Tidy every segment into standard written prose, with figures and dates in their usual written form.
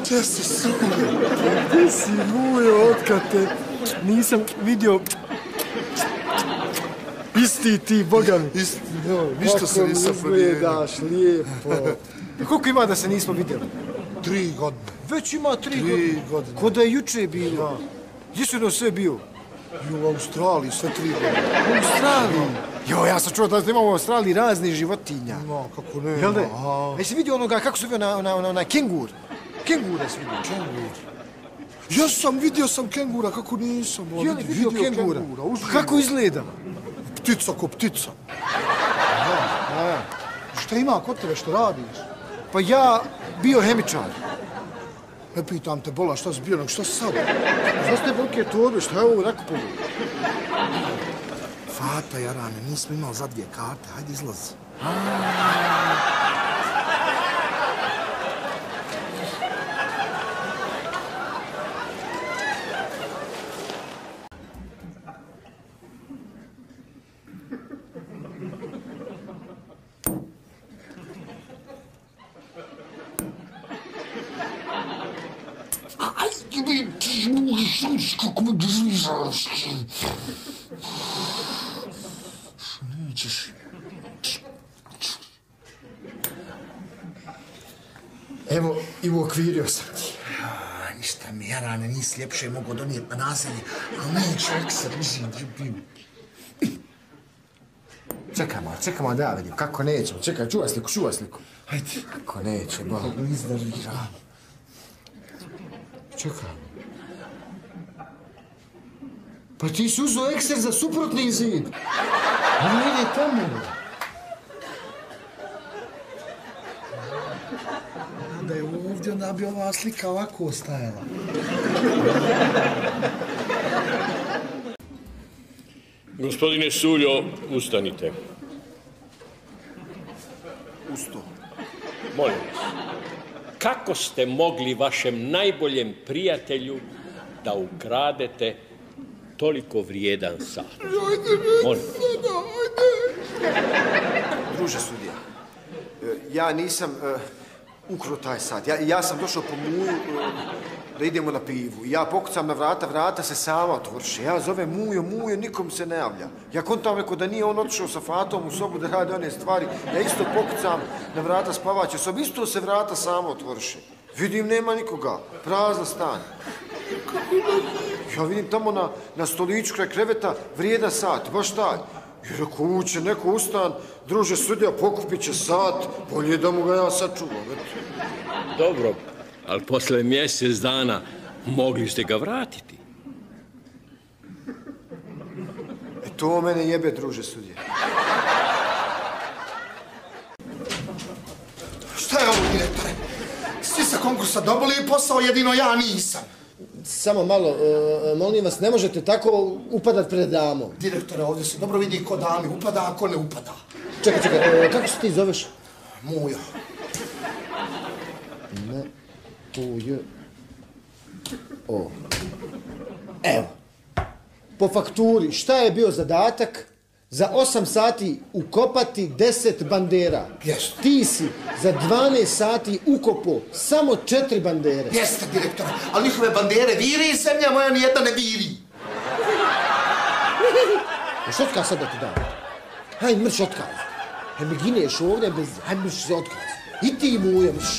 Gdje si Suljo? Gdje si Mujo, otkad te nisam vidio? Isti ti, boga mi. Isti, ništa se nisam promijenio. Kako izgledaš lijepo. Koliko ima da se nismo vidjeli? 3 godine. Već ima 3 godine. Ko da je juče bilo. Gdje su sve bio? I u Australiji, sve 3 godine. U Australiji? Jo, ja sam čuo da ima u Australiji raznih životinja. Ima, kako ne. Jel de? A jesi vidio onoga, kako se zove onaj kengur? Kengura si vidio? Kengur. Vidio sam kengura, kako nisam. Jel vidio kengura? Kako izgleda? Ptica ko ptica. Šta ima kod tebe, što radiš? Pa ja biohemičar. Ne pitam te, Bola, šta si bio, nego šta si sad? Šta ste velike torbe, šta je ovo rakupovo? Fata, Jarane, nismo imali za 2 karte, hajde izlazi. Kako me držiš? Nećeš. Evo, i uokvirio sam ti. Ništa mi, Jarane, nisi ljepše mogo donijeti na naselje, ali neću, ekser, mislim. Čekamo da vidim, kako nećemo. Čekaj, čuvaj sliku. Hajde. Kako neće, ba. Izdržira. Čekaj. Pa ti si uzeo ekser za suprotni zid. On ide tamo. Da je ovdje, onda bi ova slika ovako ostajala. Gospodine Suljo, ustanite. Usto. Molim vas, kako ste mogli vašem najboljem prijatelju da ukradete toliko vrijedan sat? Molim vas. Druže sudija, ja nisam ukrao taj sat. Ja sam došao po Muju da idemo na pivu. Ja pokucam na vrata se sama otvoriše. Ja zovem Mujo, nikom se ne javlja. Ja kontam rekao da nije on otišao sa Fatom u sobu da radi one stvari. Ja isto pokucam na vrata spavaće sobe, isto se vrata sama otvoriše. Vidim, nema nikoga, prazna stan. Ja vidim tamo na stoliću kraj kreveta vrijedan sat, baš taj. I rekao, uće neko u stan, druže sudija, pokupit će sat, bolje da mu ga ja sačuvam. Dobro, ali posle mjesec dana mogli ste ga vratiti. To mene jebe, druže sudija. Šta je ovo, direktore? Svi sa konkursa dobili posao, jedino ja nisam. Samo malo, molim vas, ne možete tako upadat pred damom. Direktore, ovdje se dobro vidi ko dami upada, a ko ne upada. Čekaj, kako se ti zoveš? Mujo. O. Evo. Po fakturi, šta je bio zadatak? Za 8 sati ukopati 10 bandera. Jeste. Ti si za 12 sati ukopo samo 4 bandere. Jeste, direktore, ali njihove bandere viri i zemlja moja nijedna ne viri. Što otkaz sad da ti dam? Hajde, mrš otkaz. Hajde mi gineš ovdje bez... Hajde mrš za otkaz. I ti Mujo mrš.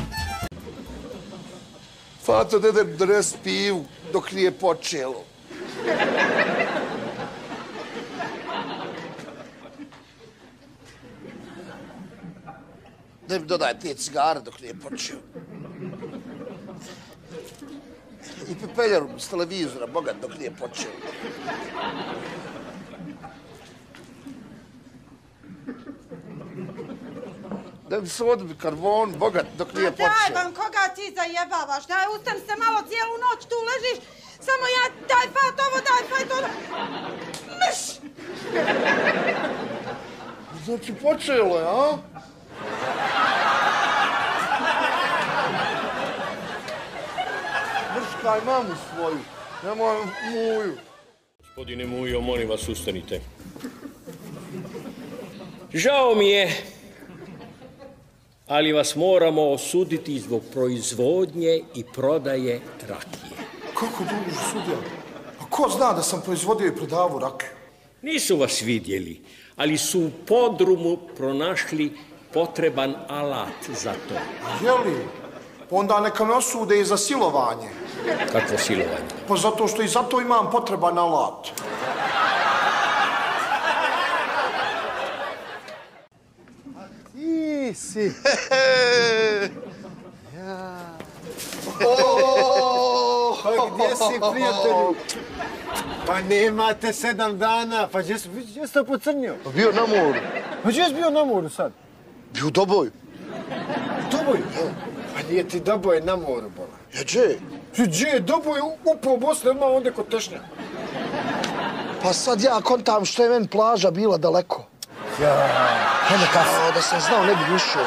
Fato, da idem donest pivu dok nije počelo. Da mi dodaj 5 cigara dok nije počeo. I pepeljaru s televizora, bogat, dok nije počeo. Da mi se odbi karbon, bogat, dok nije počeo. Daj vam, koga ti zajebavaš? Daj, ustan se malo, cijelu noć tu ležiš. Samo ja, daj Fat ovo, daj Fat ono. Mrš! Znači, počelo je, a? Mrškaj mamu svoju, nemoj Muju. Gospodine Mujo, molim vas, ustanite. Žao mi je ali vas moramo osuditi zbog proizvodnje i prodaje rakije. Kako druže, sudija? A ko zna da sam proizvodio i prodavao rakiju? Nisu vas vidjeli, ali su u podrumu pronašli potreban alat za to. Jeli? Onda neka me osude i za silovanje. Kakvo silovanje? Pa zato što i zato imam potreban alat. Ti si. Pa gdje si, prijatelju? Pa nemate 7 dana, pa gdje si pocrnio? Pa bio na moru. Pa gdje si bio na moru sad? Bio u Doboju. Doboju? Pa nije ti Doboje na moru, bola. Ja gdje? Gdje je Doboje upao u Bosne, odmah onda kod Tešnja? Pa sad ja kontam što je meni plaža bila daleko. Hajde kafe. Da sam znao, ne bi ušao.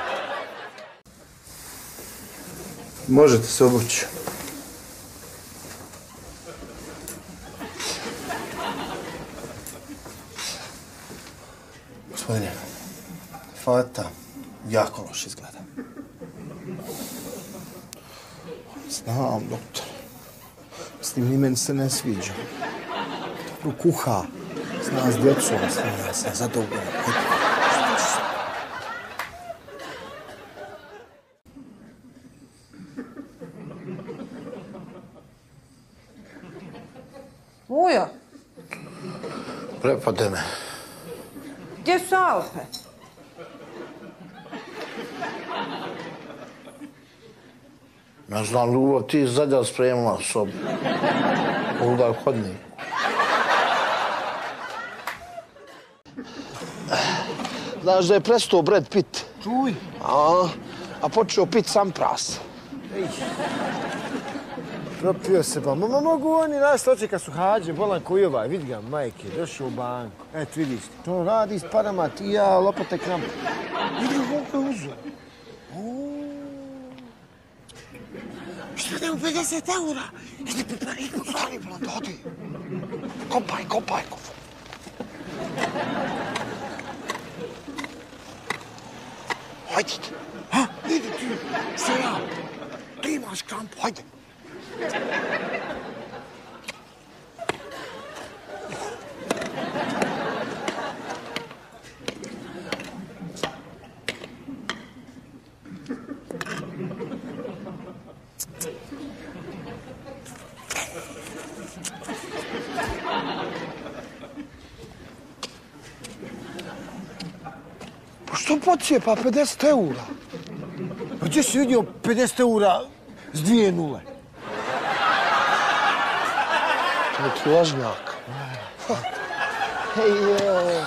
Možete se obući. Gospodine, Fata jako loš izgleda. Znam, doktor. S tim ni meni se ne sviđa. Dobro kuha. Zna s djecom, ja sam zadovoljan. Ujo, Prepade me. gdje su Alpe? Ne znam, Ljubav, ti zadnja spremila sobu. Ovdje je hodnik. Znaš da je prestao Brad Pitt? Čuj. A počeo pit Sampras. Propio se pa. Mogu oni nas toče kad su hađe, bolan koji ovaj, vidi ga, majke, došao u banku. Eto, vidiš ti, to radi s parama, ti ja, lopate krampa. Vidi ga koliko je uzeo. Što da mu 50 eura? Idi stani, blond, odi. Kopaj. Hajde. Ha, idi ti, što ja? Ti imaš krampu, hajde. Pa što pocijepa 50 eura? Pa gdje si vidio 50 eura s 2 nule? To je ti lažnjak. Hej,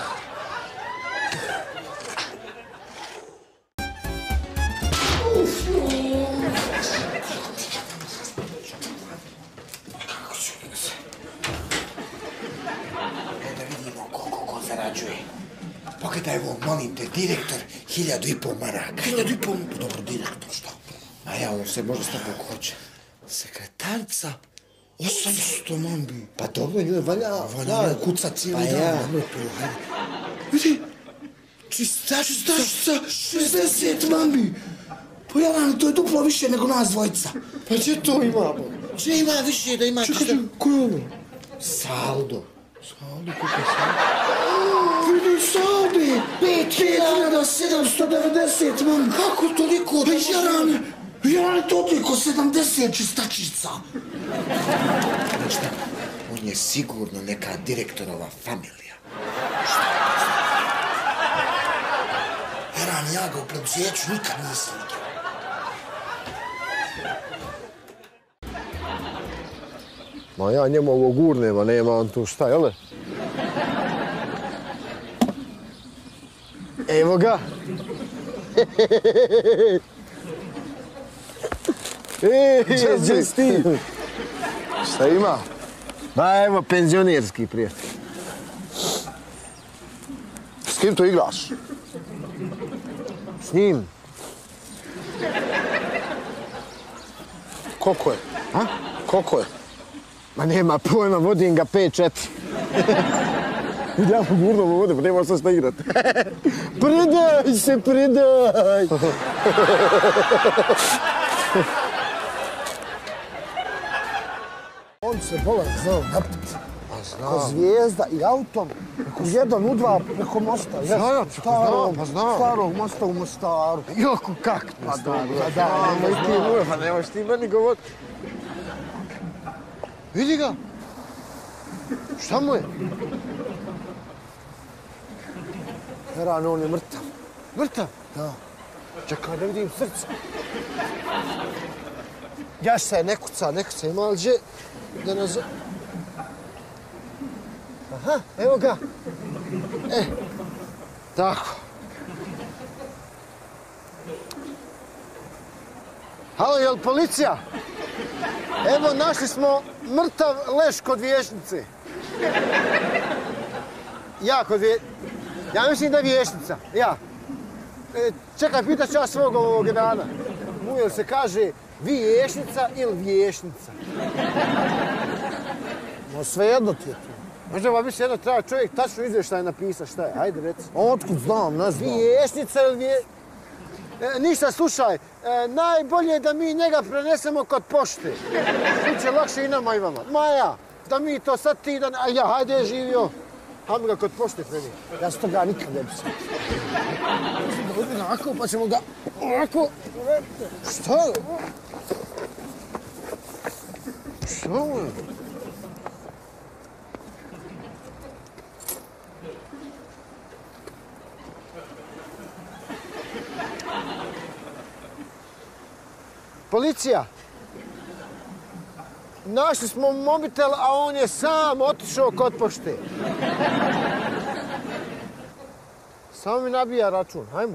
Pogledaj ovo, molim te, direktor, 1.500 maraka. 1.500? Dobro, direktor, šta? A ja, on se može s tobom ko hoće. Sekretarca, 800 mambi. Pa dobro, njoj valja kuca cijeli dan. Pa ja. Hajde. Vidi, čistačica, 60 mambi. Pa ja, to je duplo više nego nas dvojica. Pa gdje to imamo? Gdje ima više da ima čista? Čekaj, ko je ono? Saldo. Saldo, koliko je saldo? Vidi saldi! 5.790, mam! Kako toliko? Pa Jarane, toliko 70 čistačica! Znaš šta, on je sigurno neka direktorova familija. Šta? Jarane, ja ga u preduzeću nikad nisam vidio. Ma ja njemu ovo gurnem, a nema on tu šta, jel? Evo ga. Gdje si ti? šta ima? Ma evo, penzionerski prijatelj. S kim to igraš? S njim. Koliko je? A? Koliko je? Ma nema pojma, vodim ga 5-4. Ja mu gurnom ovdje, pa nema sad šta igrati. Predaj se, predaj! On se bolan znao napiti. Ko zvijezda i autom, preko 1 u 2 preko mosta. Starog mosta u Mostaru. Joko, kak? Pa nemaš ti meni govorit. Vidi ga. Šta mu je? Heran, on je mrtav. Mrtav? Da. Čekaj da vidim srce. Jaša je ne kuca, ima li gdje da nas... Aha, evo ga. Tako. Halo, jel policija? Evo, našli smo mrtav leš kod vijećnice. Ja mislim da je vijećnica, ja. Čekaj, pitaš ja svog ovog dana. Mu jel se kaže vijećnica ili vijećnica? No svejedno ti je to. Možda vam više jedno treba čovjek tačno izvještaj napisati šta je. Ajde, reci. Otkud znam, ne znam. Vijećnica ili ništa, slušaj. Najbolje je da mi njega prenesemo kod pošte. Biće lakše i nama i vama. Maja, da mi to sad ti dan... A ja, hajde je živio. Hajmo ga kod pošte prenijeti. Ja s toga nikad ne bi sad. Ovako, pa ćemo ga... Ovako... Šta je? Šta je? Policija! Našli smo mobitel, a on je sam otišao kod pošte. Samo mi nabija račun, hajmo.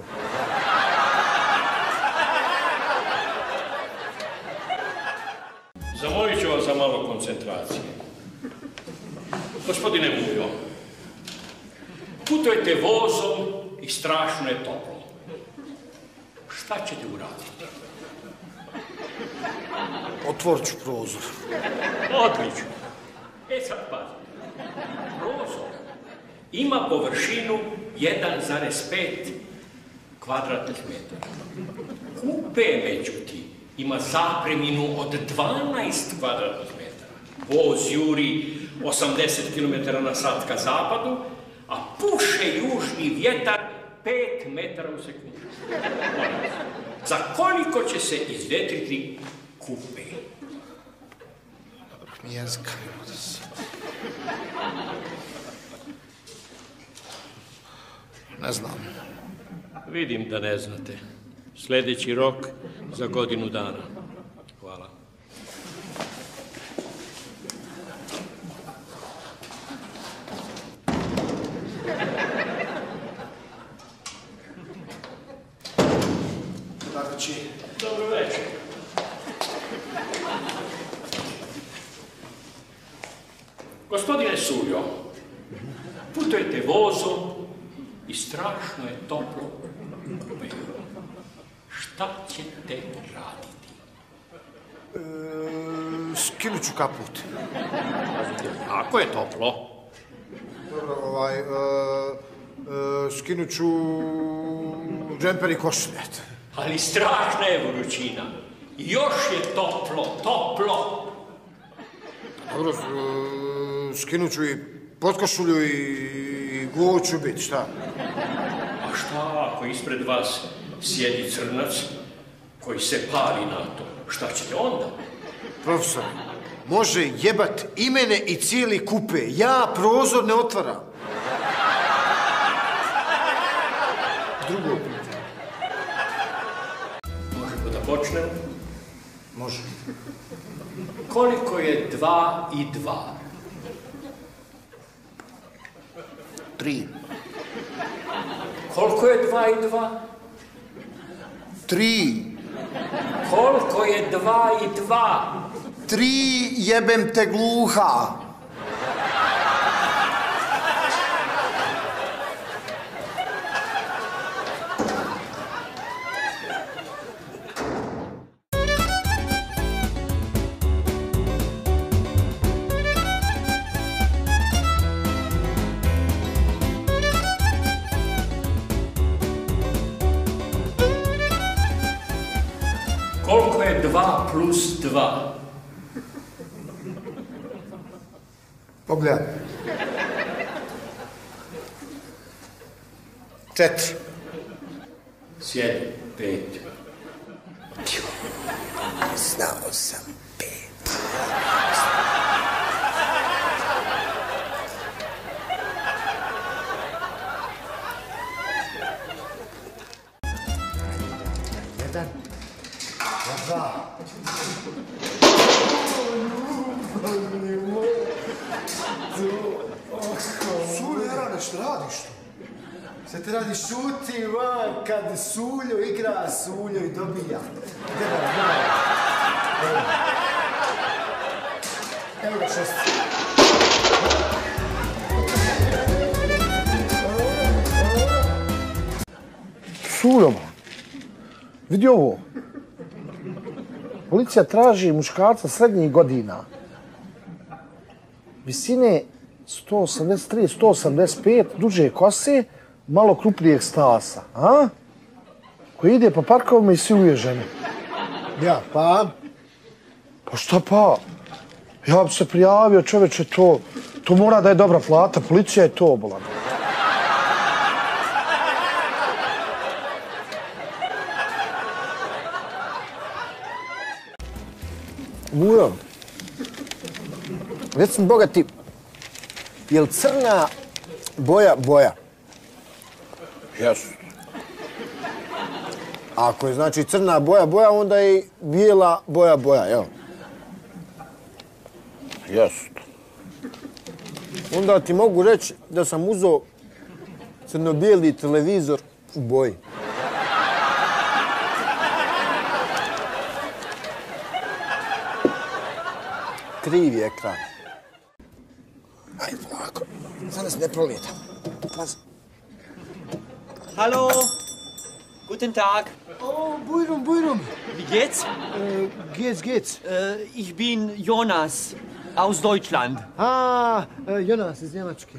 Zamolit ću vas za malo koncentracije. Gospodine Mujo, putujete vozom i strašno je toplo. Šta ćete uraditi? Otvorit ću prozor. Odlično. Sad pazite. Prozor ima površinu 1,5 kvadratnih metara. Kupe, međutim, ima zapreminu od 12 kvadratnih metara. Voz juri 80 km/h ka zapadu, a puše južni vjetar 5 metara u sekundu. Za koliko će se izvetriti kupe? Jezika. Ne znam. Vidim da ne znate. Sljedeći rok za godinu dana. Hvala. Dobro večer. Gospodine Suljo, putujete vozom i strašno je toplo. Šta ćete raditi? Skinut ću kaput. Ako je toplo? Dobro, skinut ću džemper i košuljet. Ali strašna je vrućina. Još je toplo. Dobro, skinut ću i potkošulju i guvu ću biti, šta? A šta ako ispred vas sjedi crnac koji se pali na to? Šta ćete onda? Profesor, može jebat i mene i cijeli kupe. Ja prozor ne otvaram. Drugo pitanje. Možemo da počnemo? Može. Koliko je 2 i 2? 3. Koliko je 2 i 2? 3. Koliko je 2 i 2? 3, jebem te gluha. plus 2. Pogledaj. 4. Sjedi, 5. Znao sam 5. Jedan. Dva. Suljo, Jarane, što radiš tu? Šta ti radiš? Šuti van kad Suljo igra, Suljo i dobija. Evo ga 6. Suljo, vidi ovo. Policija traži muškarca srednjih godina. Visine 183, 185, duže kose, malo krupnijeg stasa. A? Koji ide po parkovima i siluje žene. Ja, pa? Pa šta pa? Ja bi se prijavio, čoveče, to mora da je dobra plata. Policija je to obola. Mujo, recimo bogati, je li crna boja? Jesu. Ako je znači crna boja, onda je i bijela boja, jel? Jesu. Onda ti mogu reći da sam uzeo crno-bijeli televizor u boji. Krivi ekran. Ajde, polako. Sad nas ne prolijetam. Pazi. Hallo, guten Tag. Oh, Bujrum. Wie geht's? Geht's. Ich bin Jonas aus Deutschland. Jonas iz Njemačke.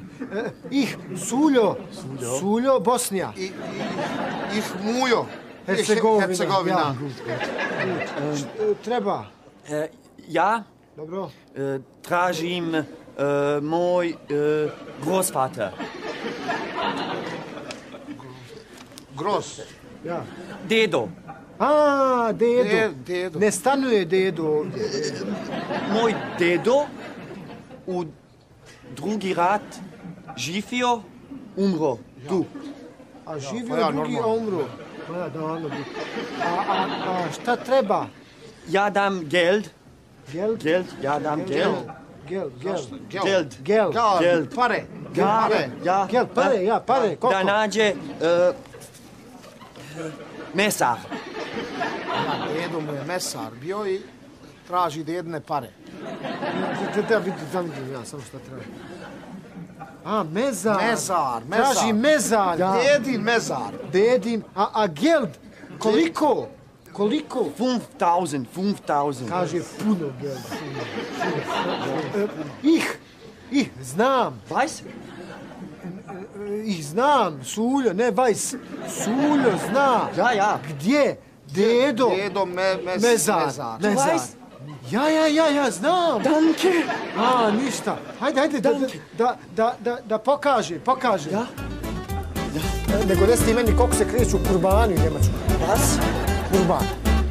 Suljo, Bosnija. Ih Mujo. Hercegovina. Treba. Ja, Dobro. tražim moj Großvater. Gros. Ja. Dedo. Dedo. Ne stanuje Dedo ovdje. Moj dedo u drugi rat živio, umro. Tu. A živio drugi, a umro. Pa ja, davno bi. A šta treba? Ja dam Geld. Geld? Ja dam Geld. Geld. Pare. Ja. Geld, pare. Koliko? Da nađe mesar. Dedo mu je mesar bio i traži dedne pare. Da vidim ja samo šta treba. Mezar. Mezar. Traži mezar. Dedin mezar. Dedin. A geld? Koliko? 5.000. Kaže puno gelda. Ih, znam. Weiss? Ih, znam. Suljo, ne Vajs. Suljo, zna. Ja. Gdje? Dedo. Dedo Mezar. Weiss? Ja, znam. Danke. Ništa. Hajde, da pokaže. Ja? Nego resti meni koliko se kreću kurbani u Njemačkoj. Was? Kurban.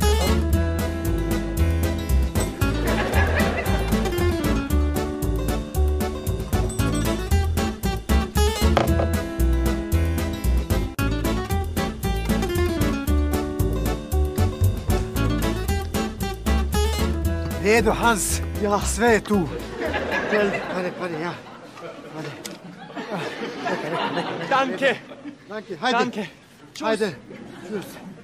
Dedo, Hans, sve je tu. Pare, ja. Danke. Hajde. Danke. Hajde. Čuš.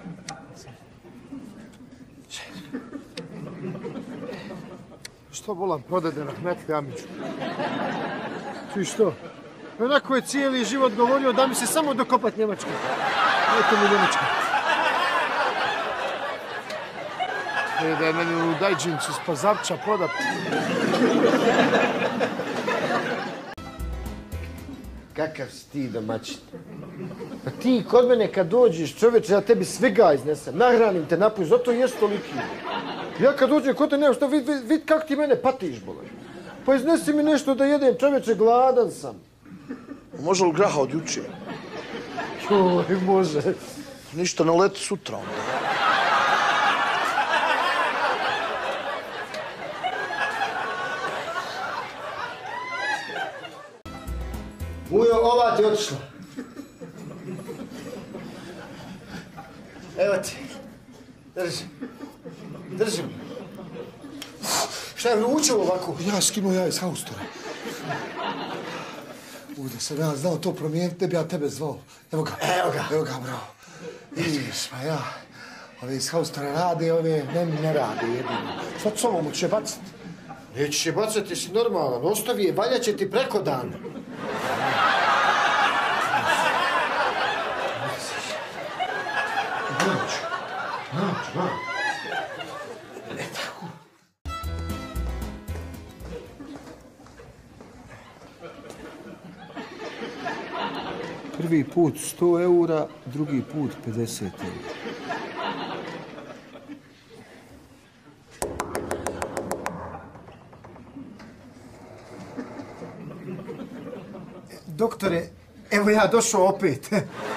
Što volam prodati Rahmetli Amiću? Čuj što? Onako je cijeli život govorio da mi se samo dokopat Njemačka. Eto mi Njemačka. Da je meni u Dajđincu s Pazarča prodat. Kakav si ti domaćin? Pa ti kod mene kad dođeš, čovječe, ja tebi svega iznesem. Nahranim te, napuj, zato i jes toliki. Ja kad dođem kod te, nema šta, vid kako ti mene patiš, bole. Pa iznesi mi nešto da jedem, čoveče, gladan sam. Može li graha od juče? Joj, može. Ništa, na letu sutra. Mujo, ova ti otišla. Evo ti. Drži. Šta je vrućo ovako? Ja skinuo ja iz haustora. Da sam ja znao to promijeniti, ne bi ja tebe zvao. Evo ga, bravo. Vidiš, pa ja, ove iz haustora rade, ove ne rade jedino. Šta s ovom će baciti? Nećeš je bacati, ti si normalan. Ostavi je, valja će ti preko dana. Noć. E tako. Prvi put 100 eura, drugi put 50 eura. Doktore, evo ja došao opet.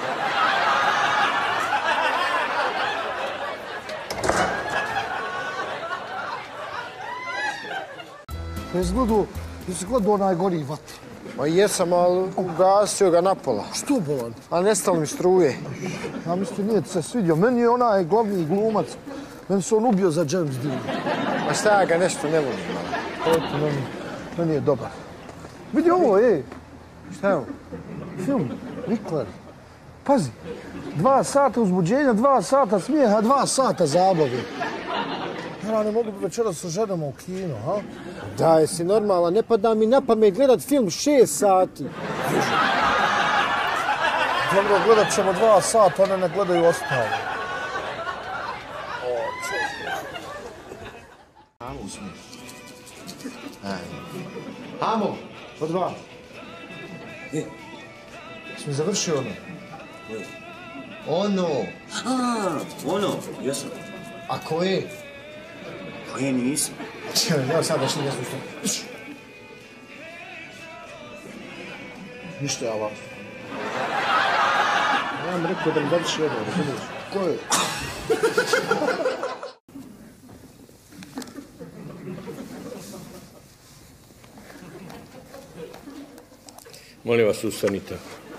Jesi gledao onaj gori vatr? Ma jesam, ali ugasio ga napola. Što bolan? A nestalo mi struje. Ja mislim, nije ti se svidio. Meni je onaj glavni glumac. Meni se on ubio za James Dean. A šta ja ga nešto ne volim. Eto, meni je dobar. Vidi ovo, Šta je ovo? Film, Vikler. Pazi, 2 sata uzbuđenja, 2 sata smijeha, 2 sata zabave. Ja ne mogu večeras sa ženama u kino, ha? Da, jesi normalan, ne pada mi na pamet gledat film 6 sati. Dobro, gledat ćemo 2 sata, one ne gledaju ostalo. Amo smo. Amo, po 2. Smo završili ono? Ono. Ono, jesam. A koje? Koje nisam? Ja sad baš ne slušam. Ništa ja vas. Ja vam rekao da mi završi jedno, razumiješ? Koje? Molim vas, ustanite.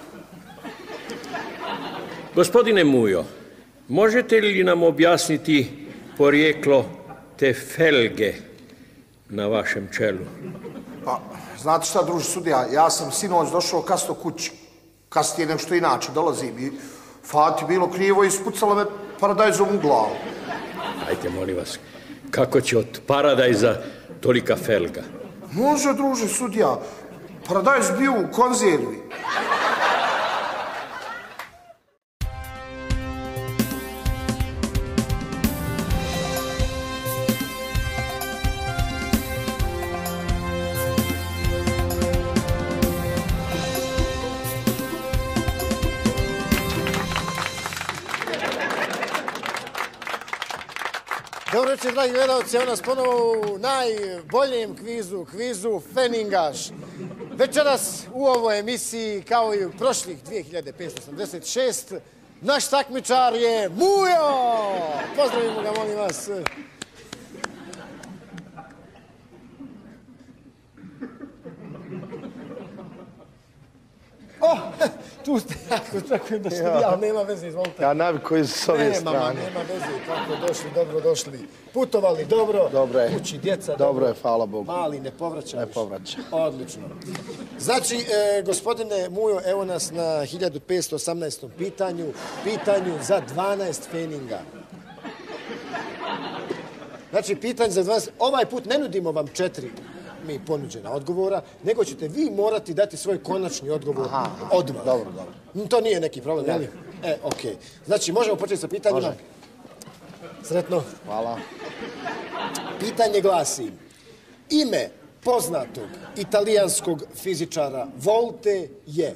Gospodine Mujo, možete li nam objasniti porijeklo te felge na vašem čelu? Pa, znate šta, druži sudija, ja sam sinoć došao kasno kući. Kasnije nego što inače dolazim i Fati bilo krivo i ispucala me paradajzom u glavu. Ajde, molim vas, kako će od paradajza tolika felga? Može, druži sudija, paradajz bio u konzervi. Dobro večer, dragi gledalci, evo nas ponovo u najboljem kvizu Feningaš. Večeras u ovoj emisiji, kao i u prošlih 2586, naš takmičar je Mujo! Pozdravimo ga, molim vas. Tu ste, ako očekujem da ste vi, ali nema veze, izvolite. Ja naviku s ove strane. Nema veze, kako došli, dobro došli. Putovali dobro, Dobro je. kući djeca Dobro je, hvala Bogu. Mali, ne povraća. Ne povraća. Odlično. Znači, gospodine Mujo, evo nas na 1518. pitanju za 12 feninga. Znači, pitanje za 12, ovaj put ne nudimo vam 4 mi ponuđena odgovora, nego ćete vi morati dati svoj konačni odgovor odmah. Dobro. To nije neki problem, jel? Okej. Znači, možemo početi sa pitanjima? Može. Sretno. Hvala. Pitanje glasi, ime poznatog italijanskog fizičara Volte je?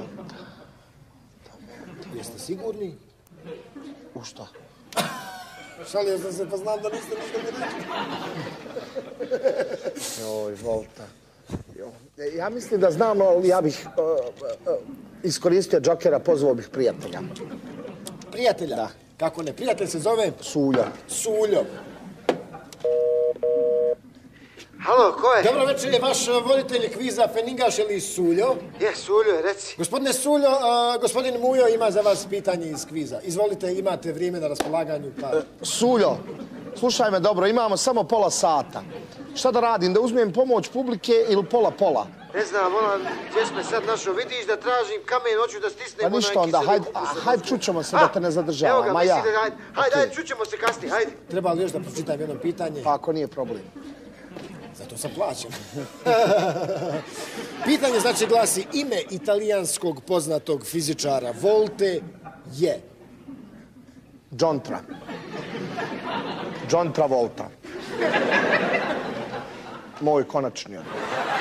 Jeste sigurni? U šta? Šalio sam se, pa znam da niste ništa mi rekli. Joj, Volta. Ja mislim da znam, ali ja bih iskoristio Džokera, pozvao bih prijatelja. Prijatelja? Da. Kako ne? Prijatelj se zove? Suljo. Suljo. Halo, ko je? Dobro večer, je vaš voditelj kviza Feningaš ili Suljo? Je, Suljo, reci. Gospodine Suljo, gospodin Mujo ima za vas pitanje iz kviza. Izvolite, imate vrijeme na raspolaganju. Suljo, slušaj me dobro, imamo samo pola sata. Šta da radim, da uzmem pomoć publike ili pola-pola? Ne znam, gdje smo sad našao, vidiš da tražim kamen, hoću da stisnem Pa ništa onda, hajde čućemo se da te ne zadržavam. Evo ga, misli da, hajde, čućemo se kasnije, hajde. Treba li još da pročitam jedno pitanje? Pa ako nije problem. Zato sam plaćen. Pitanje znači glasi, ime italijanskog poznatog fizičara Volte je? John Travolta. Moj konačni odgovor.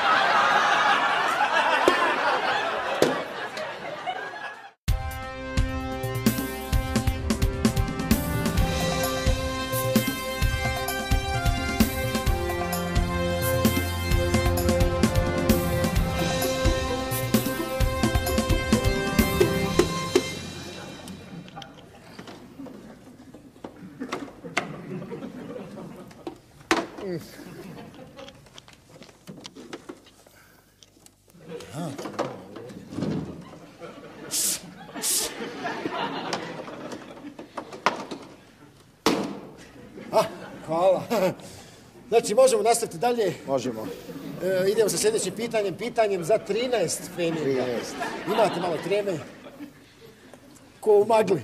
Hvala. Znači, možemo nastaviti dalje? Možemo. Idemo sa sljedećim pitanjem za 13 feninga. Imate malo treme? Ko u magli.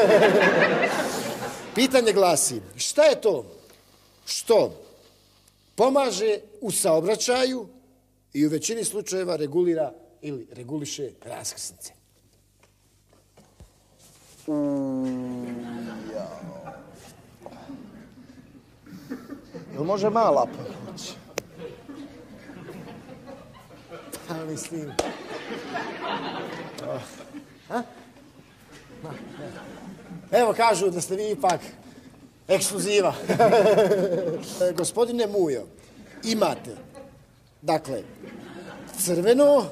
Pitanje glasi, šta je to što pomaže u saobraćaju i u većini slučajeva regulira ili reguliše raskrsnice? Jel može mala pomoć? Mislim. Evo kažu da ste vi ipak ekskluziva. Gospodine Mujo, imate, dakle, crveno,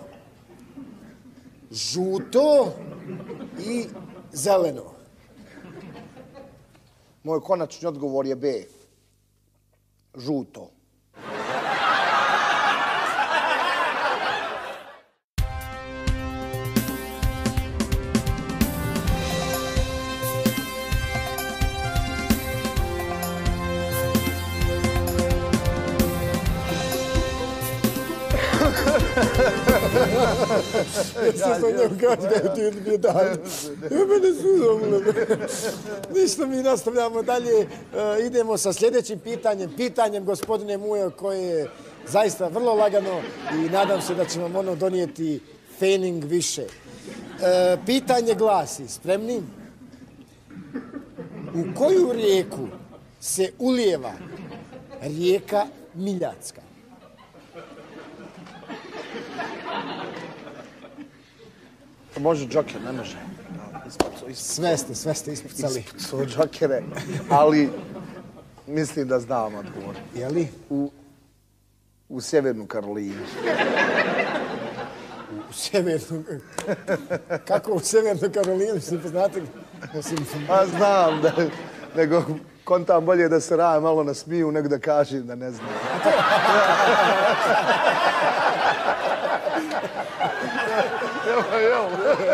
žuto i zeleno. Moj konačni odgovor je B. Žuto. Ništa, mi nastavljamo dalje. Idemo sa sljedećim pitanjem gospodine Mujo, koje je zaista vrlo lagano i nadam se da će vam ono donijeti fening više. Pitanje glasi, spremni? U koju rijeku se ulijeva rijeka Miljacka? Može Džoker, ne može. Sve ste ispucali. Ispucao Džokere, ali mislim da znam odgovor. Je li? U Sjevernu Karolinu. U Sjevernu... Kako u Sjevernu Karolinu, se poznate? Pa znam, nego kontam bolje da se Raja malo nasmiju, nego da kažem da ne znam. Evo.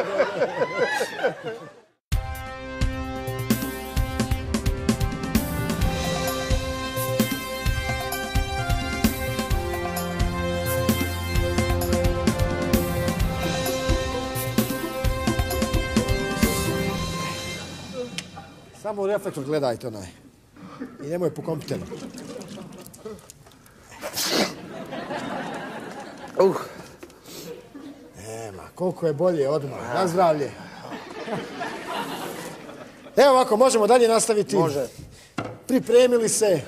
Samo u reflektor gledajte onaj. I nemoj po kompiteru. Nema, koliko je bolje odmah. Na zdravlje. Evo ovako, možemo dalje nastaviti. Može. Pripremili se.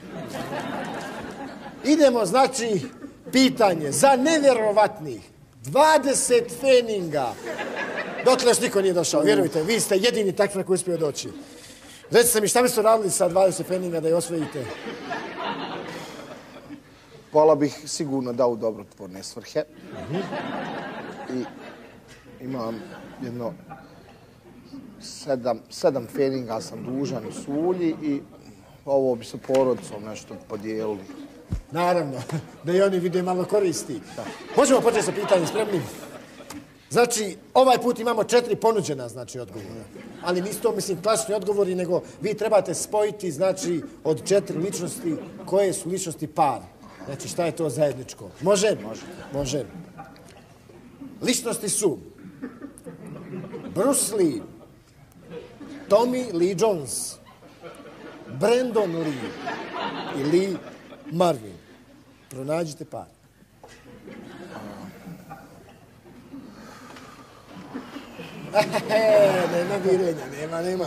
Idemo, znači, pitanje za nevjerovatnih 20 feninga. Dotle još niko nije došao, vjerujte, vi ste jedini takvi koji uspio doći. Recite mi, šta biste radili sa 20 feninga da je osvojite? Vola bih sigurno da u dobrotvorne svrhe. I imam jedno 7 feninga sam dužan u Sulji i ovo bi sa porodicom nešto podijelili. Naravno, da i oni vide malo koristi. Možemo početi sa pitanjem, spremni? Znači, ovaj put imamo 4 ponuđena, znači, odgovora. Ali nisu to, mislim, klasični odgovori, nego vi trebate spojiti, znači, od 4 ličnosti, koje su ličnosti par. Znači, šta je to zajedničko? Može? Može. Ličnosti su Bruce Lee, Tommy Lee Jones, Brandon Lee i Lee Marvin. Pronađite par. Nema virenja, nema.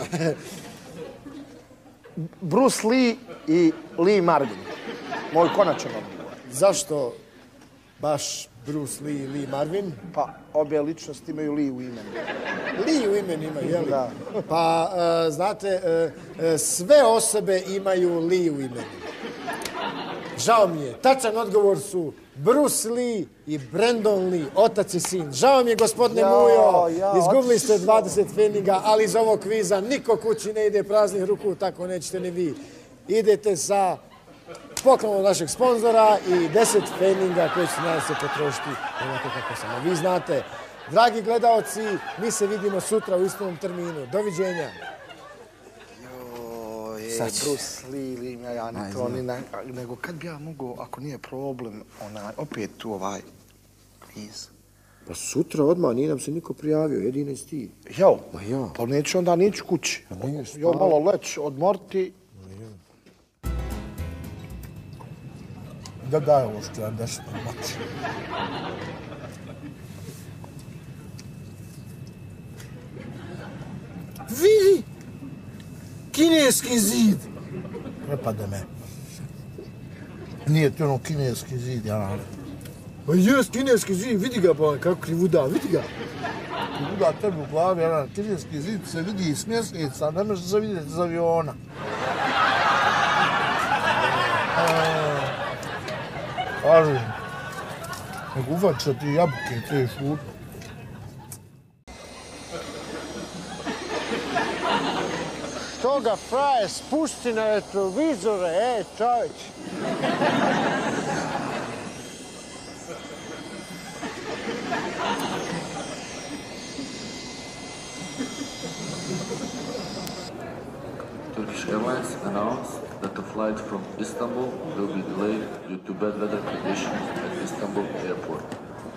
Bruce Lee i Lee Marvin. Moj konačan odgovor. Zašto baš Bruce Lee i Lee Marvin? Pa, obje ličnosti imaju Lee u imenu. Lee u imenu imaju, jel? Da. Pa, znate, sve osobe imaju Lee u imenu. Žao mi je. Tačan odgovor su Bruce Lee i Brandon Lee, otac i sin. Žao mi je, gospodine Mujo, izgubili ste 20 feninga, ali iz ovog kviza niko kući ne ide praznih ruku, tako nećete ni vi. Idete sa poklonom našeg sponzora i 10 feninga koje ćete nadam se potrošiti onako kako samo vi znate. Dragi gledaoci, mi se vidimo sutra u istom terminu. Doviđenja. Bruce Lee, ja ni to, nego kad bi ja mogao, ako nije problem, opet tu ovaj kviz. Pa sutra odmah, nije nam se niko prijavio, jedine si ti. Jel? Pa neću onda niću kući. Jo, malo leć, odmorti. Da daj ovo što ja desno mači. Vidi! Kineski zid! Prepade me. Nije ti ono kineski zid, ja naravno. Pa jes kineski zid, vidi ga pa kako krivuda, vidi ga. Krivuda tebi u glavi, ja kineski zid se vidi iz mjeseca, ne može se vidjeti iz aviona. Kažem, nego uvaća ti jabuke, te šutne. Što ga fraje spusti na retrovizore, čovječ? Turkish Airlines announced that the flight from Istanbul will be delayed due to bad weather conditions at Istanbul airport.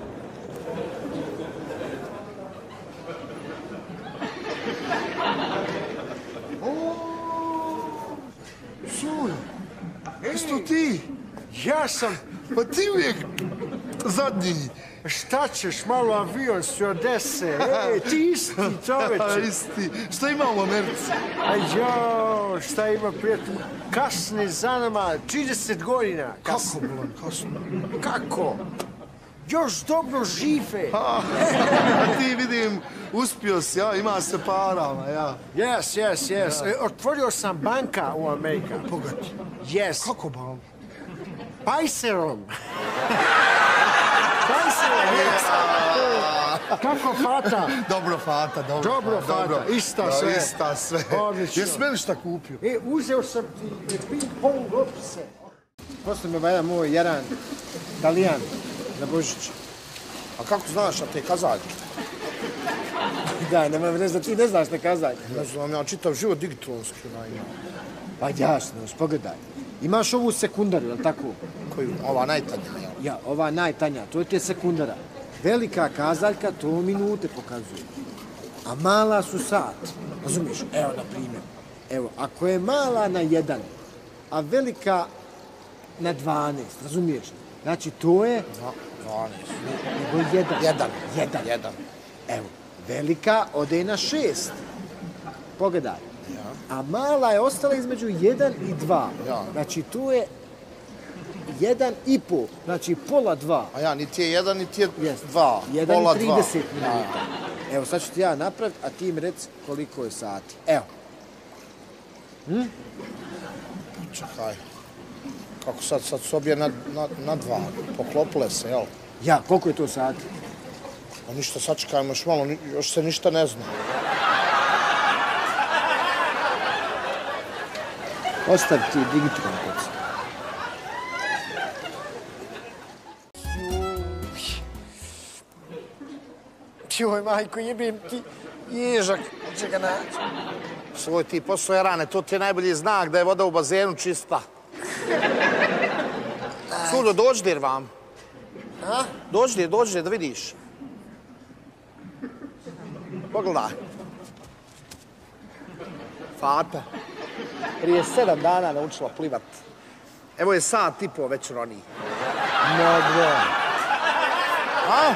Sul, isto ti? Ja sam. Pa ti uvijek zadnji. Šta ćeš, malo avion stewardese? Ti isti, čoveče. Isti. Šta ima u Americi? Jo, šta ima prijatelj? Kasni za nama 30 godina. Kako, Bolan, kasno? Kako? Još dobro žive. A ti vidim, uspio si, ja, ima se parama, ja. Yes. Otvorio sam banka u Amerika. Pogati. Yes. Kako banka? Pajserom. Kako fata? Dobro fata. Ista sve. Odlično. Jesi meni šta kupio? Uzeo sam ti ping-pong loptice. Posle me valjda moj jaran Talijan na Božić. A kako znaš, a te kazaljke? Da, nemam reći da ti ne znaš te kazaljke. Ne znam, ja čitav život digitronski imam. Pa jasno, pogledaj. Imaš ovu sekundaru, jel' tako? Koju? Ova najtanja, jel? Ja, ova najtanja, to je te sekundara. Velika kazaljka, to minute pokazuje. A mala su sat. Razumiješ? Evo, na primjer. Evo, ako je mala na 1, a velika na 12, razumiješ? Znači, to je... 12. Nego 1. Evo, velika ode na 6. Pogledaj. A mala je ostala između 1 i 2. Ja. Znači, tu je 1,5, znači pola 2. A ja, niti je 1, niti je 2. 1,30 minuta. Evo, sad ću ti ja napraviti, a ti mi reci koliko je sati. Evo. Čekaj. Kako sad su obje na dva. Poklopile se, jel? Ja, koliko je to sati? Pa ništa, sačekajmo još malo, još se ništa ne zna. Ostav ti digitalno kod se. Joj, majko, jebim ti ježak, će ga naći. Svoj ti posao rane, to ti je najbolji znak da je voda u bazenu čista. Suljo, dođi dir vam. Dođi dir da vidiš. Pogledaj. Fata. Prije 7 dana naučila plivat. Evo je sat i po već roniji. Dobro. A?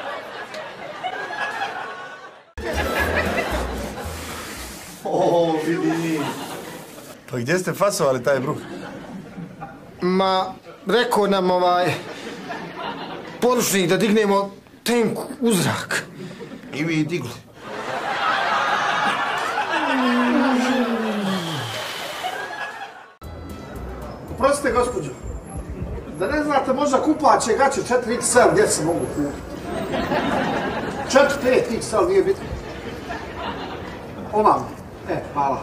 O, vidi. Pa gdje ste fasovali taj bruh? Ma, rekao nam poručnik da dignemo tenk u zrak. I vi digli. Oprostite, gospođo. Da ne znate, možda kupaće gaće 4XL, gdje se mogu kupiti? 4-5XL nije bitno. Ovam. Hvala.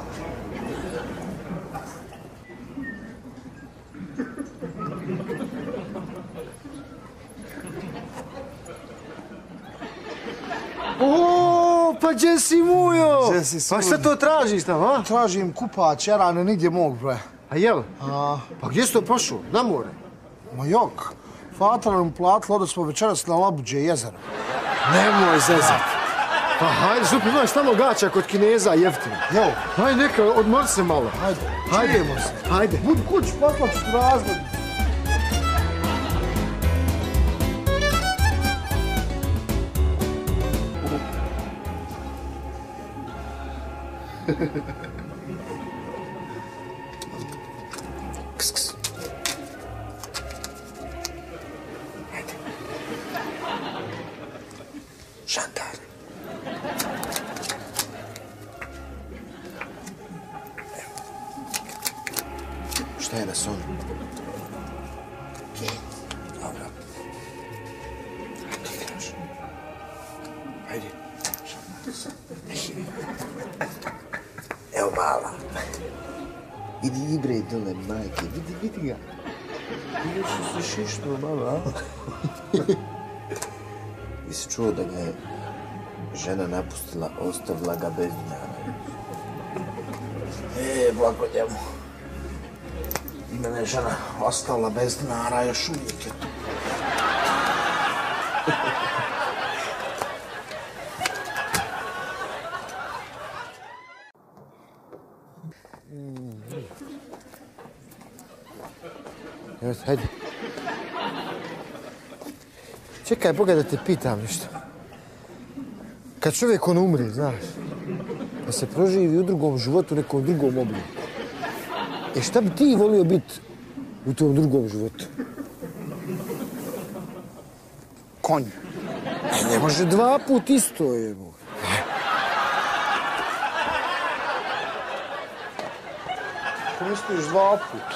O, pa gdje si mujo? Pa šta to tražiš tamo, a? Tražim kupač, jarane, nigdje mog, bre. A jel? Pa gdje si to pošao? Na more? Ma jok. Fatra nam platila, onda smo večeras na Labuđe jezero. Nemoj zezat. Pa hajde, super, imaš tamo gaća kod Kineza jeftino. Jel? Hajde, neka, odmor se malo. Hajde, čujemo se. Hajde. Budi kući, poslaću ti razgled. Ks. Hajde. Šantar. Šta je na sonu? Dobro. Hajde, igraš. Hajde. Evo mala. Idi bre dole, majke. Vidi ga. Vidi što se šišnuo malo, a? Jesi čuo da ga je žena napustila, ostavila ga bez dinara? Blago njemu. I mene je žena ostavila bez dinara, još uvijek je tu. Evo, hajde. Čekaj, Boga da te pitam nešto. Kad čovjek umri, znaš, da se proživi u drugom životu, nekom drugom obliku. Šta bi ti volio biti u tom drugom životu? Konj. Ne može 2 put isto, jebo. Ko misliš 2 put?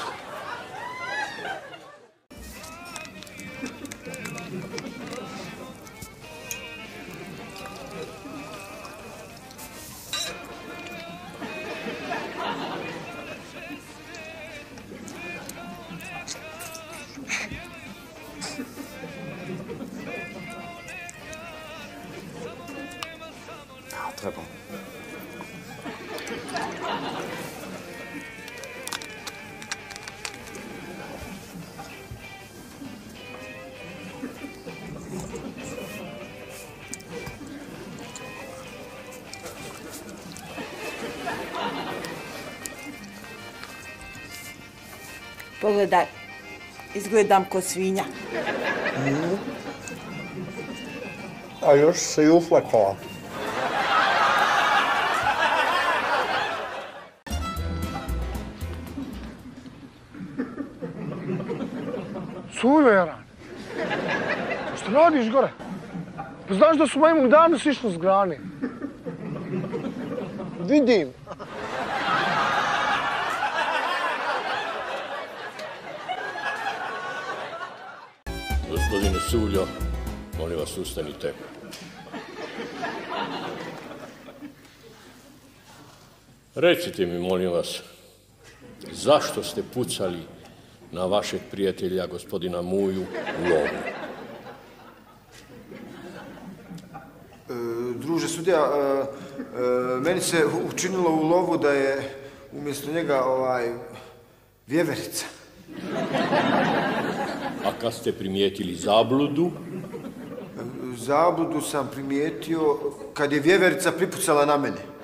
Très bon. Pogledaj, izgledam ko svinja. A još se i uflekala. Suljo, Jaran. Što radiš gore? Pa znaš da su majmuk danas išli s grane? Vidim. Gospodine Suljo, molim vas, ustanite. Recite mi, molim vas, zašto ste pucali na vašeg prijatelja, gospodina Muju, u lovu? Druže sudija, meni se učinilo u lovu da je umjesto njega vjeverica. A kad ste primijetili zabludu? Zabludu sam primijetio kad je vjeverica pripucala na mene.